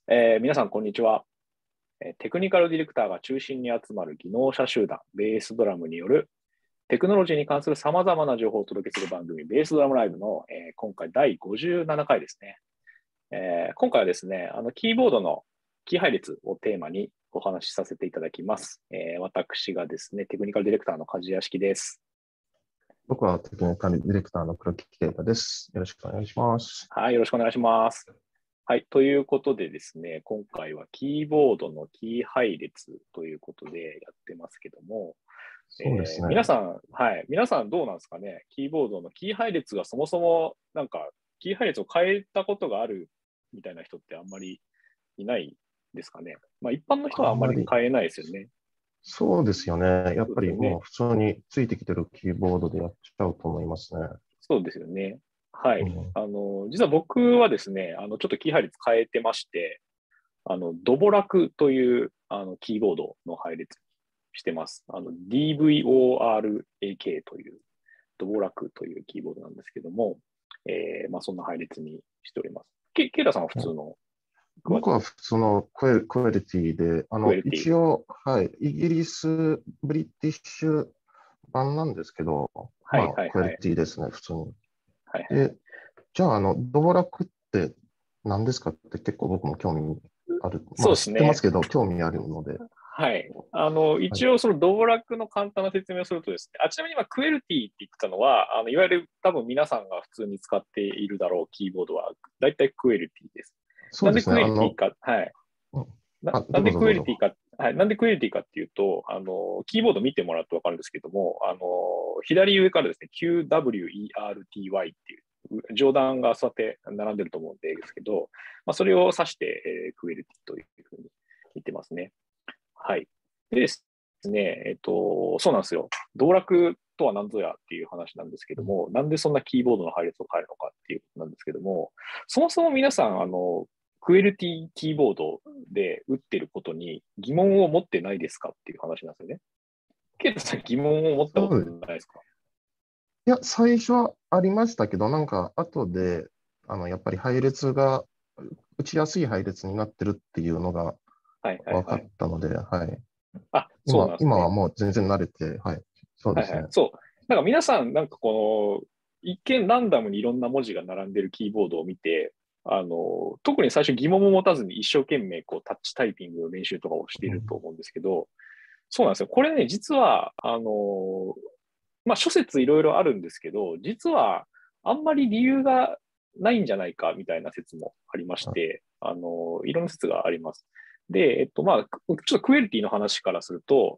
皆さん、こんにちは。テクニカルディレクターが中心に集まる技能者集団、ベースドラムによるテクノロジーに関する様々な情報をお届けする番組、ベースドラムライブの、今回第57回ですね。今回はですね、キーボードのキー配列をテーマにお話しさせていただきます。私がですね、テクニカルディレクターの梶屋敷です。 僕はテクニカルディレクターの黒木啓太です。よろしくお願いします。 はい、よろしくお願いします。はい。ということでですね、今回はキーボードのキー配列ということでやってますけども、 そうですね。 皆さんどうなんですかね。キーボードのキー配列がそもそもなんかキー配列を変えたことがあるみたいな人ってあんまりいないですかね。まあ一般の人はあんまり変えないですよね。 そうですよね。やっぱりもうそうですよね。 普通についてきてるキーボードでやっちゃうと思いますね。 そうですよね。はい。 うん、 実は僕はですね、ちょっとキー配列変えてまして、ドボラクというキーボードの配列してます。DVORAK という、ドボラクというキーボードなんですけども、まあ、そんな配列にしております。ケイタさんは普通のクワッド、 僕は普通のクエリティで、 クエルティ。 一応、はい、イギリス、ブリティッシュ版なんですけど、 はいまあ、クエリはいはい。 ティですね、普通に。 はいはいはい。 で、じゃあ、ドボラクって何ですかって結構僕も興味ある。まそうあ、知ってますですね。 けど、興味あるので、 はい。 はい。 一応そのドボラクの簡単な説明をするとですね、ちなみに今クエルティって言ってたのは、いわゆる多分皆さんが普通に使っているだろうキーボードは、だいたいクエルティです。なんでクそうですね。 エルティか、はい。 うん、あ、 なんでどうぞどうぞ。 クエリティか、はい、なんでクエリティかっていうと、キーボード見てもらうとわかるんですけども、左上からですね、QWERTY っていう上段がそうやって並んでると思うんですけど、まあ、それを指して、クエリティというふうに言ってますね。はい。でですね、そうなんですよ。道楽とは何ぞやっていう話なんですけども、なんでそんなキーボードの配列を変えるのかっていうことなんですけども、そもそも皆さん、クエルティキーボードで打ってることに疑問を持ってないですかっていう話なんですよね。ケイトさん疑問を持ったことそうです。 ないですか？ いや、最初はありましたけど、なんか後で、やっぱり配列が、打ちやすい配列になってるっていうのがはいはい分かっはい。 たので、はい。 あ、そうなんですね。 今はもう全然慣れて、はい。そうですね。 はいはい。そう。なんか皆さん、なんかこの、一見ランダムにいろんな文字が並んでるキーボードを見て、特に最初疑問も持たずに一生懸命こうタッチタイピングの練習とかをしていうん、 ると思うんですけど、そうなんですよ。これね、実は、まあ、諸説いろいろあるんですけど、実はあんまり理由がないんじゃないかみたいな説もありましあ、 て、いろんな説があります。で、まあ、ちょっとクエリティの話からすると、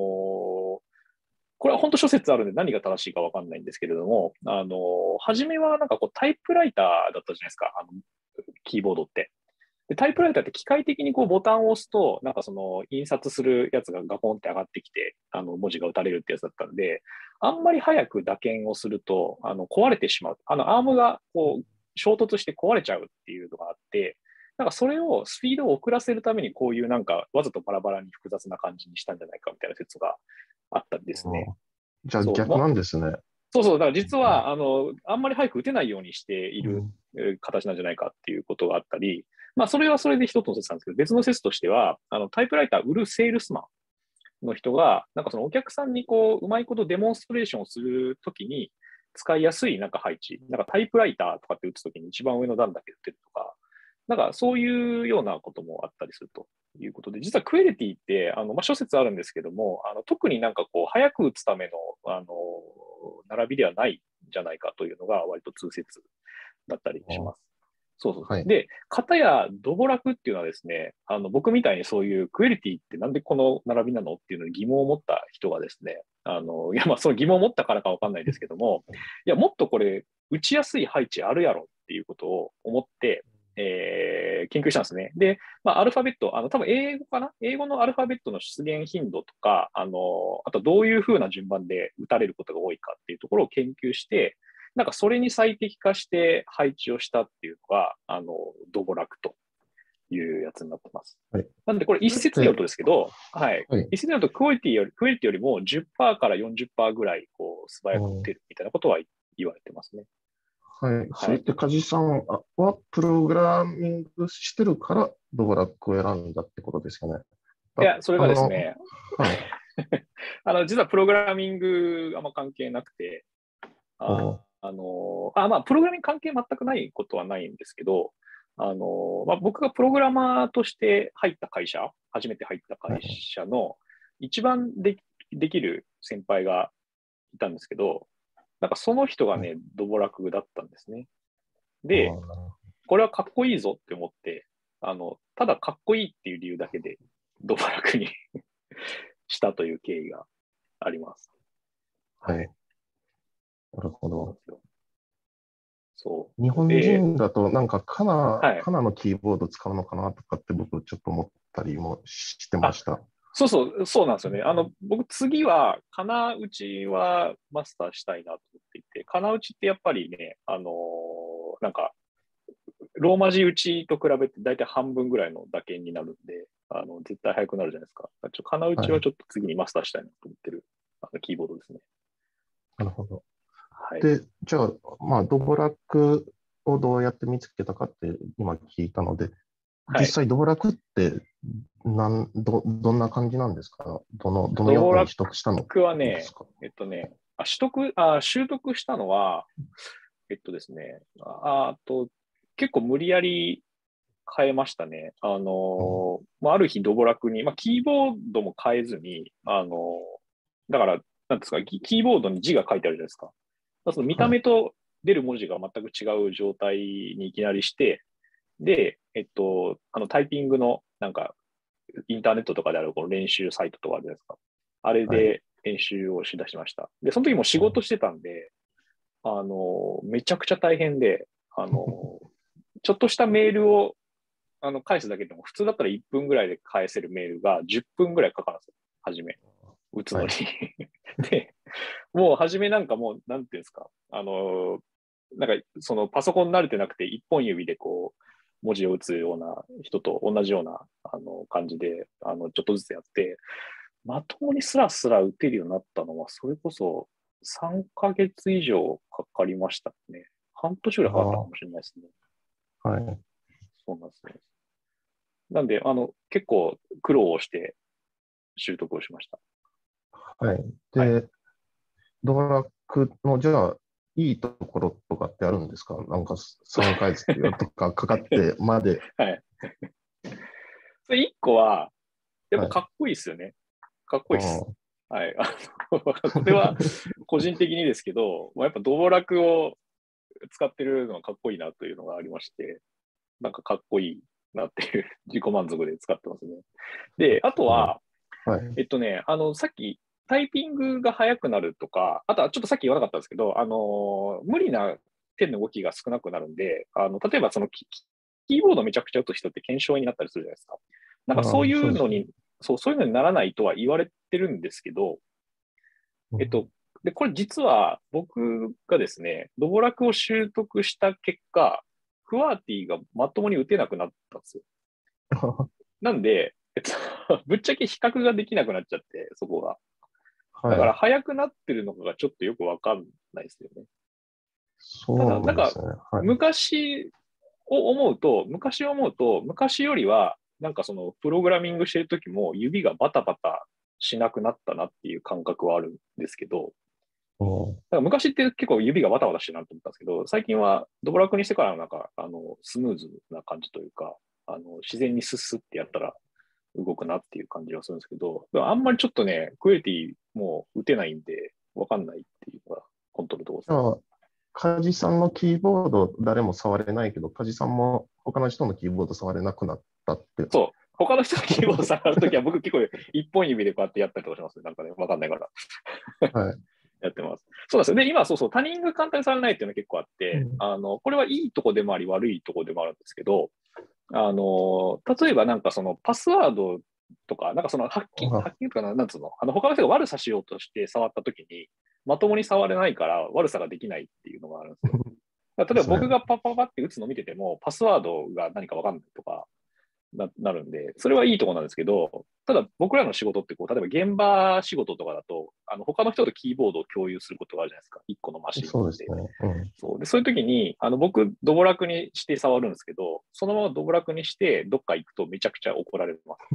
これは本当諸説あるんで何が正しいかわかんないんですけれども、初めはなんかこうタイプライターだったじゃないですか、キーボードって。で、タイプライターって機械的にこうボタンを押すと、なんかその印刷するやつがガポンって上がってきて、文字が打たれるってやつだったんで、あんまり早く打鍵をすると、壊れてしまう。アームがこう、衝突して壊れちゃうっていうのがあって、なんかそれをスピードを遅らせるためにこういうなんかわざとバラバラに複雑な感じにしたんじゃないかみたいな説があったりですね。 じゃあそう、 逆なんですね。 そうそう、だから実は、あんまり早く打てないようにしているうん、 形なんじゃないかっていうことがあったり、まあ、それはそれで一つの説なんですけど、別の説としては、タイプライター売るセールスマンの人が、なんかそのお客さんにこう、うまいことデモンストレーションをするときに使いやすいなんか配置、なんかタイプライターとかって打つときに一番上の段だけ打ってるとか、なんかそういうようなこともあったりするということで、実はクエリティって、まあ、諸説あるんですけども、特になんかこう、早く打つための、並びではないんじゃないかというのが割と通説だったりします。そうそうそう。 はい。 で、片やドボラクっていうのはですね、僕みたいにそういうクエリティってなんでこの並びなのっていうのに疑問を持った人がですね、いや、まあその疑問を持ったからかわかんないですけども、いや、もっとこれ、打ちやすい配置あるやろっていうことを思って、研究したんですね。で、まあ、アルファベット、多分英語かな英語のアルファベットの出現頻度とか、あとどういうふうな順番で打たれることが多いかっていうところを研究して、なんかそれに最適化して配置をしたっていうのが、ドボラクというやつになってます。 はい。 なんでこれ一それって、 説によるとですけど、はい。 はい。 一説によるとクオリティよりも10%から40%ぐらいこう素早く打てるみたいなことは言われてますね。 はい。そはい。 れって梶さんはプログラミングしてるからドボラックを選んだってことですよね。 いや、それがですね、 はい。 実はプログラミングあんま関係なくて、 おまあ、プログラミング関係全くないことはないんですけど、まあ、僕がプログラマーとして入った会社、初めて入った会はい。 社の一番できる先輩がいたんですけど、なんかその人がはい。 ね、ドボラクだったんですね。 あで、 ーこれはかっこいいぞって思って、ただかっこいいっていう理由だけでドボラクにしたという経緯があります。はい。 はい。なるほど。 そうなんですよ。そ日う。で、 本人だとなんかはい。 カナのキーボード使うのかなとかって僕ちょっと思ったりもしてまあ、 した。 そうなんですよね。僕次は、金打ちはマスターしたいなと思っていて、金打ちってやっぱりね、なんか、ローマ字打ちと比べて大体半分ぐらいの打鍵になるんで、絶対速くなるじゃないですか。金打はい。 ちはちょっと次にマスターしたいなと思ってる、キーボードですね。 なるほど。 はい。 で、じゃあ、まあ、ドボラックをどうやって見つけたかって今聞いたので、 はい。 実際ドボラックってどんな感じなんですか？どのようにドボラッ取得したのクはね、 ですか？ 習得したのは、ですね、結構無理やり変えましたね。 うん。 まあ、ある日ドボラクに、まあ、キーボードも変えずに、だから、なんですか、キーボードに字が書いてあるじゃないですか。その見たはい。 目と出る文字が全く違う状態にいきなりして、で、タイピングの、なんか、インターネットとかであるこの練習サイトとかあるじゃないですか。あれはい。 で練習をしだしました。で、その時も仕事してたんで、めちゃくちゃ大変で、ちょっとしたメールを返すだけでも、普通だったら1分ぐらいで返せるメールが10分ぐらいかかるんですよ。はじめ。打つのにはい。 で、もうはじめなんかもう、なんていうんですか。なんかそのパソコン慣れてなくて、一本指でこう、文字を打つような人と同じような感じで、ちょっとずつやって、まともにスラスラ打てるようになったのは、それこそ3ヶ月以上かかりましたね。半年ぐらいかかったかあもしれないですね。 あ、はい。 そうなんですね。なんで、結構苦労をして習得をしました。 はい。 はい。 で、ドラッグの、じゃあ、いいところとかってあるんですか？なんか3ヶ月とかかかってまで。 はい。それ1個は、やっはい。 ぱかっこいいですよね。かっこいいです。 ああ。 はい。これは個人的にですけど、やっぱドボラクを使ってるのはかっこいいなというのがありまして、なんかかっこいいなっていう自己満足で使ってますね。で、あとうん。 は、 はい。 さっきタイピングが速くなるとか、あとはちょっとさっき言わなかったんですけど、無理な手の動きが少なくなるんで、例えばそのキーボードめちゃくちゃ打つ人って検証になったりするじゃないですか。なんかああ、 そういそうですね。 うのに、そういうのにならないとは言われてるんですけど、 うん。 えっと、で、これ実は僕がですね、ドボラクを習得した結果、クワーティがまともに打てなくなったんですよ。なんで、ぶっちゃけ比較ができなくなっちゃって、そこが。だからはい。 速くなってるのかがちょっとよくわかんないですよね。ただ、なんか、 そうですね。はい。 昔を思うと、昔よりは、なんかその、プログラミングしてるときも指がバタバタしなくなったなっていう感覚はあるんですけど、 うん。 だから昔って結構指がバタバタしてるなと思ったんですけど、最近はドボラクにしてからなんか、スムーズな感じというか、自然にスッスってやったら動くなっていう感じはするんですけど、あんまりちょっとね、クエリティもう打てないんで、わかんないっていうのが本当のところですね。 じゃあ、カジさんのキーボード誰も触れないけど、カジさんも他の人のキーボード触れなくなったって。 そう。他の人のキーボード触るときは僕結構一本指でこうやってやったりとかしますね。なんかね、わかんないからはい。 やってます。そうですよ。で、今他人が簡単に触れないっていうのが結構あって、 うん。 これはいいとこでもあり悪いとこでもあるんですけど、例えばなんかそのパスワードとか、なんかそのハッあ、 キングとかなんつうの、他の人が悪さしようとして触ったときに、まともに触れないから悪さができないっていうのがあるんですよ。例えばですね。 僕がパッパッパって打つのを見てても、パスワードが何かわかんないとかなるんで、それはいいところなんですけど、ただ僕らの仕事ってこう、例えば現場仕事とかだと、他の人とキーボードを共有することがあるじゃないですか。一個のマシンで。 そうですね。うん。 そういう時に、僕、ドボラクにして触るんですけど、 そのままドブラクにして、どっか行くとめちゃくちゃ怒られます。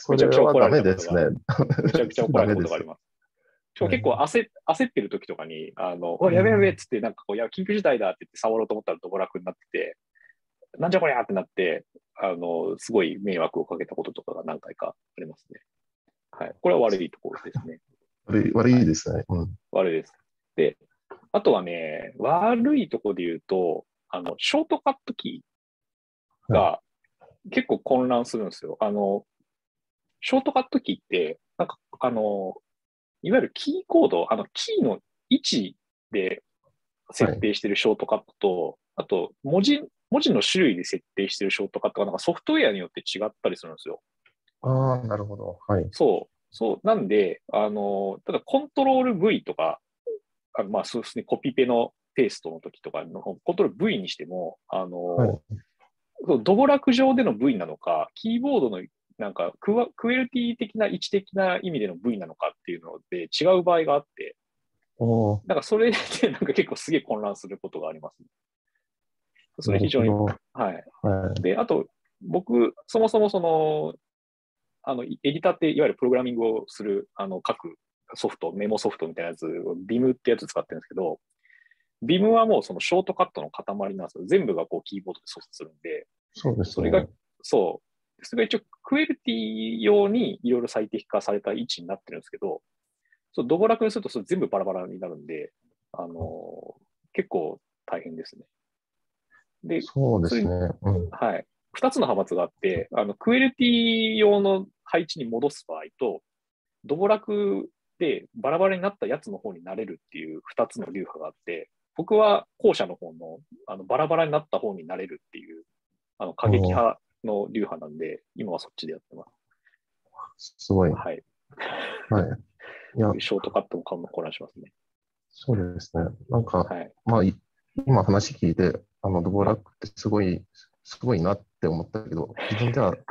それめちゃくちゃ怒らはダれたことが、 メですね。 めちゃくちゃ怒られたダメです。 ことがあります。しかも結構焦ってる時とかに、やべやべっつって、なんかこう、いや、緊急事態だって言って触ろうと思ったらドブラクになってて、なんじゃこりゃってなって、すごい迷惑をかけたこととかが何回かありますね。はい。これは悪いところですね。 悪はい。 いですね。うん。 悪いです。で、あとはね、悪いところで言うと、ショートカットキーはい。 が結構混乱するんですよ。ショートカットキーって、なんか、いわゆるキーコード、キーの位置で設はい。 定しているショートカットと、あと、文字の種類で設定しているショートカットが、なんかソフトウェアによって違ったりするんですよ。 ああ、なるほど。はい。 そう。なんで、ただコントロール V とか、まあ、そうですね、コピペのペーストの時とかのコントロール V にしても、 はい。 ドボラク上での V なのか、キーボードのなんかクエルティ的な位置的な意味での V なのかっていうので違う場合があって、 おー、 なんかそれでなんか結構すげえ混乱することがありますね。そなれ非常に、 るほど。 はい。 はい。 で、あと、僕、そもそもその、エディターっていわゆるプログラミングをする、各ソフト、メモソフトみたいなやつ、Vim ってやつ使ってるんですけど、Vim はもうそのショートカットの塊なんですよ。全部がこうキーボードで操作するんで、 そうですね。 それが、そう。それが一応クエルティ用にいろいろ最適化された位置になってるんですけど、そうドボラクにするとそれ全部バラバラになるんで、結構大変ですね。で、それ、 そうですね。うん。 はい。二つの派閥があって、クエルティ用の配置に戻す場合と、ドボラクでバラバラになったやつの方になれるっていう二つの流派があって、僕は後者の方の、バラバラになった方になれるっていう、過激おー、 派の流派なんで、今はそっちでやってます。 すごい。 はい。 はい。いや、 ショートカットも混乱しますね。 そうですね。なんか、 はい。 まあ、今話聞いて、ドボうん。 ラックってすごいなって思ったけど、自分では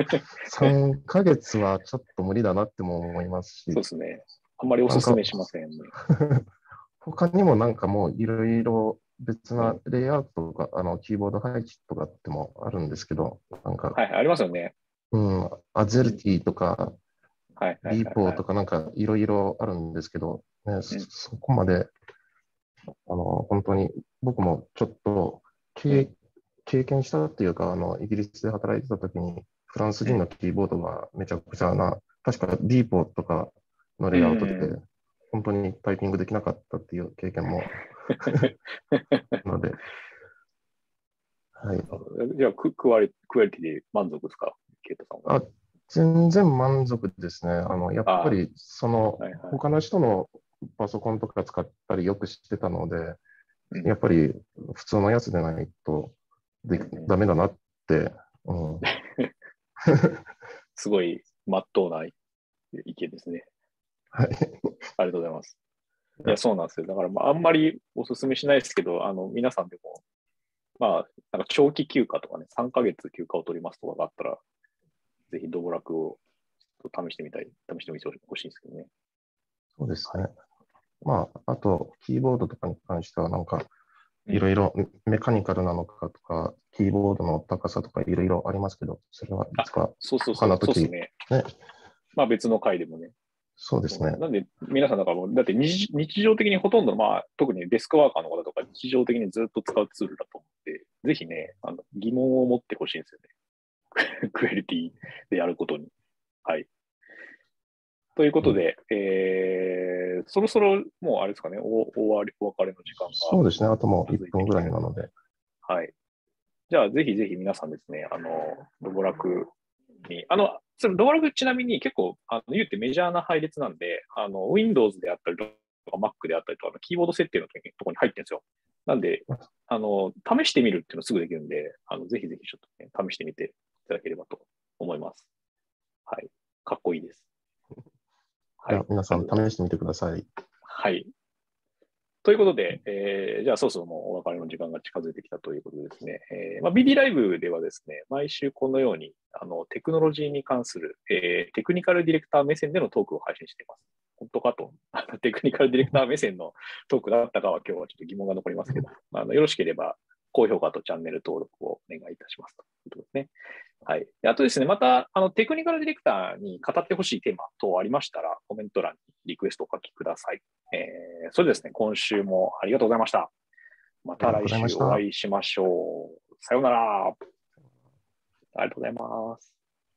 3ヶ月はちょっと無理だなっても思いますし、 そうですね。あんまりおなんか、 すすめしませんね。 他にもなんかもういろいろ別なうん。 レイアウトとか、キーボード配置とかってもあるんですけど、なんか、 はい、ありますよね。 うん、アゼルティとか、 はい、はい、はい、はい。 リーポーとかなんかいろいろあるんですけど、ね、 うん、 そこまで本当に僕もちょっとうん、 経験したっていうか、イギリスで働いてた時に、フランスうん。 人のキーボードがめちゃくちゃな、確か D ポとかのうレイアウトで、 ん。 本当にタイピングできなかったっていう経験もあるので、はい。 じゃあ、クエリティで満足ですか、ケイトさんは。 あ、全然満足ですね。やっぱあり、 あ、はいはい。 他の人のパソコンとか使ったりよく知ってたので、 うん、 やっぱり普通のやつでないとうん、うん。 ダメだなって、うん。 すごい、まっとうな意見ですね。 はい。 ありがとうございます。いや、 いや、 そうなんですよ。だから、まあ、あんまりお勧めしないですけど、皆さんでも、まあ、なんか長期休暇とかね、3ヶ月休暇を取りますとかがあったら、ぜひドボラクを試してみてほしいんですけどね。 そうですね。 はい。 まあ、あと、キーボードとかに関しては、 うん。 いろいろメカニカルなのかとか、キーボードの高さとかいろいろありますけど、それはいあ、 つか他そうそうそう、 の時、 そうですね。 ね、 まあ別の回でもね。 そうですね。 そうなんで、皆さんなんかもう、だって日常的にほとんど、まあ、特にデスクワーカーの方とか日常的にずっと使うツールだと思って、ぜひね、疑問を持ってほしいんですよね。クエリティでやることに。はい。というこうん、 とで、そろそろもうあれですかね、お別れの時間がそうですね。あともう1 続いて分ぐきてるので。 らいなので、 はい。じゃあ、ぜひぜひ皆さんですね、ロボラクに、そのロボラクちなみに結構、言うてメジャーな配列なんで、Windows であったりとか Mac であったりとか、キーボード設定のところに入ってるんですよ。なんで、試してみるっていうのすぐできるんで、ぜひぜひちょっとね、試してみていただければと思います。はい。かっこいいです。はい。 じゃあ皆さんありがとうございます。 試してみてください。 はい。ということで、じゃあそろそろもうお別れの時間が近づいてきたということでですね、まあ、BD ライブではですね、毎週このようにテクノロジーに関する、テクニカルディレクター目線でのトークを配信しています。本当かと、テクニカルディレクター目線のトークだったかは今日はちょっと疑問が残りますけど、よろしければ高評価とチャンネル登録をお願いいたしますということですね。はい。であとですね、また、テクニカルディレクターに語ってほしいテーマ等ありましたら、コメント欄にリクエストをお書きください。それでですね、今週もありがとうございました。また来ありがとうございました。 週お会いしましょう。さようなら。ありがとうございます。